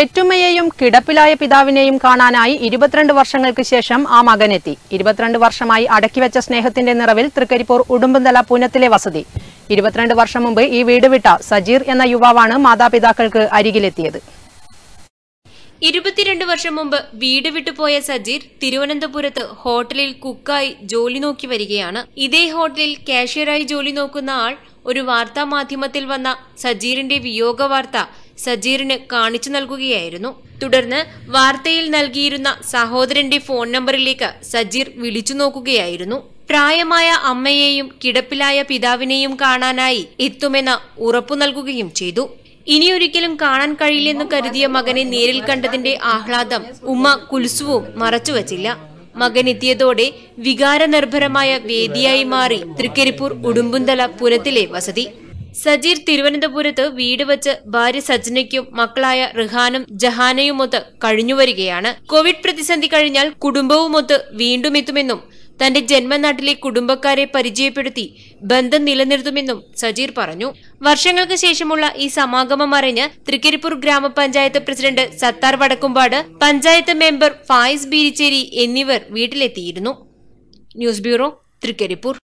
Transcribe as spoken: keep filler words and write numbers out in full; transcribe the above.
പെറ്റുമ്മയെയും കിടപ്പിലായ പിതാവിനെയും കാണാനായി ഇരുപത്തിരണ്ട് വർഷങ്ങൾക്ക് ശേഷം ആ മകനെത്തി. ഇരുപത്തിരണ്ട് വർഷമായി അടക്കിവെച്ച സ്നേഹത്തിന്റെ നിറവിൽ തൃക്കരിപ്പൂർ ഉടുമ്പന്തല പുനത്തിലെ വസതി. ഇരുപത്തിരണ്ട് വർഷം മുമ്പ് ഈ വീട് വിട്ട സജീർ എന്ന യുവാവാണ് മാതാപിതാക്കൾക്ക് അരികിലെത്തിയത്. ഇരുപത്തിരണ്ട് വർഷം മുമ്പ് വീട് വിട്ടുപോയ സജീർ തിരുവനന്തപുരത്ത് ഹോട്ടലിൽ കുക്കായി ജോലി നോക്കി വരികയാണ്. ഇതേ ഹോട്ടലിൽ കാഷ്യറായി ജോലി നോക്കുന്ന ആൾ ഒരു വാർത്താ മാധ്യമത്തിൽ വന്ന സജീറിന്റെ വിയോഗ വാർത്ത സജീറിന് കാണിച്ചു നൽകുകയായിരുന്നു. തുടർന്ന് വാർത്തയിൽ നൽകിയിരുന്ന സഹോദരന്റെ ഫോൺ നമ്പറിലേക്ക് സജീർ വിളിച്ചു നോക്കുകയായിരുന്നു. പ്രായമായ അമ്മയെയും കിടപ്പിലായ പിതാവിനെയും കാണാനായി എത്തുമെന്ന് ഉറപ്പു നൽകുകയും ചെയ്തു. ഇനിയൊരിക്കലും കാണാൻ കഴിയില്ലെന്നു കരുതിയ മകനെ നേരിൽ കണ്ടതിന്റെ ആഹ്ലാദം ഉമ്മ കുൽസുവും മറച്ചുവച്ചില്ല. മകൻ എത്തിയതോടെ വികാരനിർഭരമായ വേദിയായി മാറി തൃക്കരിപ്പൂർ ഉടുമ്പന്തല പുനത്തിലെ വസതി. സജീർ തിരുവനന്തപുരത്ത് വീട് വച്ച് ഭാര്യ സജ്നയ്ക്കും മക്കളായ റിഹാനും ജഹാനയുമൊത്ത് കഴിഞ്ഞുവരികയാണ്. കോവിഡ് പ്രതിസന്ധി കഴിഞ്ഞാൽ കുടുംബവുമൊത്ത് വീണ്ടും എത്തുമെന്നും തന്റെ ജന്മനാട്ടിലെ കുടുംബക്കാരെ പരിചയപ്പെടുത്തി ബന്ധം നിലനിർത്തുമെന്നും സജീർ പറഞ്ഞു. വർഷങ്ങൾക്ക് ശേഷമുള്ള ഈ സമാഗമം അറിഞ്ഞ് തൃക്കരിപ്പൂർ ഗ്രാമപഞ്ചായത്ത് പ്രസിഡന്റ് സത്താർ വടക്കുംപാട്, പഞ്ചായത്ത് മെമ്പർ ഫായിസ് ബീരിച്ചേരി എന്നിവർ വീട്ടിലെത്തിയിരുന്നു. News bureau, Trikaripur.